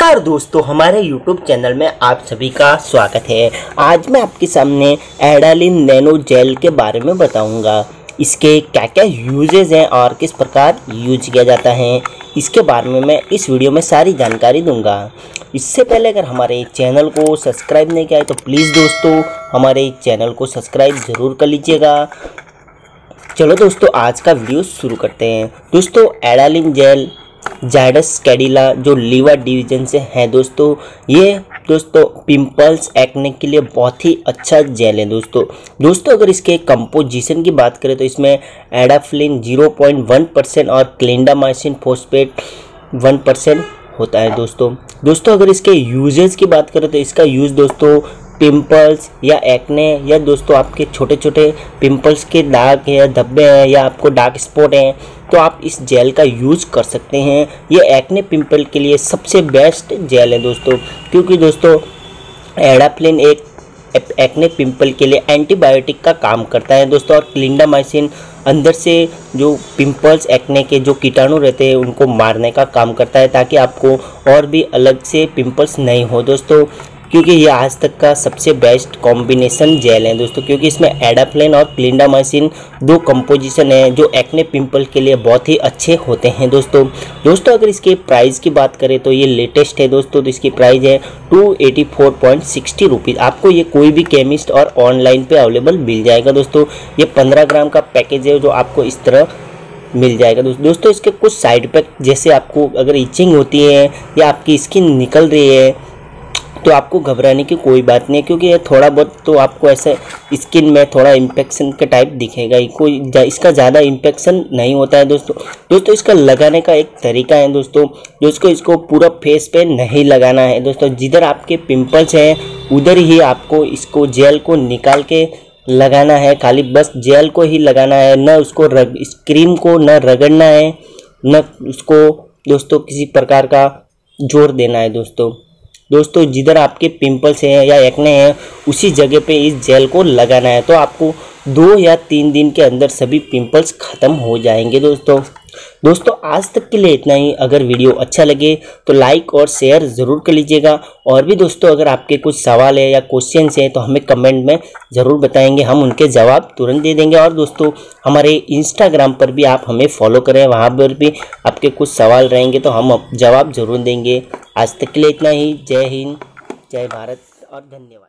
नमस्कार दोस्तों, हमारे YouTube चैनल में आप सभी का स्वागत है। आज मैं आपके सामने एडालिन नैनो जेल के बारे में बताऊंगा। इसके क्या क्या यूजेस हैं और किस प्रकार यूज किया जाता है, इसके बारे में मैं इस वीडियो में सारी जानकारी दूंगा। इससे पहले अगर हमारे चैनल को सब्सक्राइब नहीं किया है तो प्लीज़ दोस्तों हमारे चैनल को सब्सक्राइब ज़रूर कर लीजिएगा। चलो दोस्तों, आज का वीडियो शुरू करते हैं। दोस्तों, एडालिन जेल जायडस कैडिला जो लीवर डिवीजन से है दोस्तों, ये दोस्तों पिंपल्स एक्ने के लिए बहुत ही अच्छा जेल है दोस्तों। अगर इसके कंपोजिशन की बात करें तो इसमें एडाफ्लिन 0.1% और क्लिंडामाइसिन फॉस्फेट 1% होता है दोस्तों। अगर इसके यूजेस की बात करें तो इसका यूज़ दोस्तों पिंपल्स या एक्ने या दोस्तों आपके छोटे छोटे पिंपल्स के दाग है या धब्बे हैं या आपको डार्क स्पॉट हैं तो आप इस जेल का यूज़ कर सकते हैं। ये एक्ने पिंपल के लिए सबसे बेस्ट जेल है दोस्तों, क्योंकि दोस्तों एडाफ्लिन एक एक्ने पिंपल के लिए एंटीबायोटिक का काम करता है दोस्तों, और क्लिंडामाइसिन अंदर से जो पिंपल्स एक्ने के जो कीटाणु रहते हैं उनको मारने का काम करता है, ताकि आपको और भी अलग से पिंपल्स नहीं हो दोस्तों। क्योंकि ये आज तक का सबसे बेस्ट कॉम्बिनेशन जेल है दोस्तों, क्योंकि इसमें एडाफ्लिन और क्लिंडामाइसिन दो कंपोजिशन है जो एक्ने पिंपल के लिए बहुत ही अच्छे होते हैं दोस्तों। अगर इसके प्राइस की बात करें तो ये लेटेस्ट है दोस्तों, तो इसकी प्राइस है 284.60 रुपीज़। आपको ये कोई भी केमिस्ट और ऑनलाइन पे अवेलेबल मिल जाएगा दोस्तों। ये 15 ग्राम का पैकेज है जो आपको इस तरह मिल जाएगा दोस्तों। इसके कुछ साइड इफेक्ट, जैसे आपको अगर इचिंग होती है या आपकी स्किन निकल रही है तो आपको घबराने की कोई बात नहीं है, क्योंकि ये थोड़ा बहुत तो आपको ऐसे स्किन में थोड़ा इन्फेक्शन के टाइप दिखेगा ही, कोई इसका ज़्यादा इन्फेक्शन नहीं होता है दोस्तों। इसका लगाने का एक तरीका है दोस्तों, इसको पूरा फेस पे नहीं लगाना है दोस्तों। जिधर आपके पिंपल्स हैं उधर ही आपको इसको जेल को निकाल के लगाना है, खाली बस जेल को ही लगाना है, न उसको इस क्रीम को न रगड़ना है, न उसको दोस्तों किसी प्रकार का जोर देना है दोस्तों। जिधर आपके पिंपल्स हैं या एक्ने हैं उसी जगह पे इस जेल को लगाना है, तो आपको 2 या 3 दिन के अंदर सभी पिंपल्स ख़त्म हो जाएंगे दोस्तों। आज तक के लिए इतना ही। अगर वीडियो अच्छा लगे तो लाइक और शेयर ज़रूर कर लीजिएगा, और भी दोस्तों अगर आपके कुछ सवाल है या क्वेश्चंस हैं तो हमें कमेंट में ज़रूर बताएंगे, हम उनके जवाब तुरंत दे देंगे। और दोस्तों हमारे इंस्टाग्राम पर भी आप हमें फॉलो करें, वहाँ पर भी आपके कुछ सवाल रहेंगे तो हम जवाब ज़रूर देंगे। आज तक के लिए इतना ही। जय हिंद, जय भारत और धन्यवाद।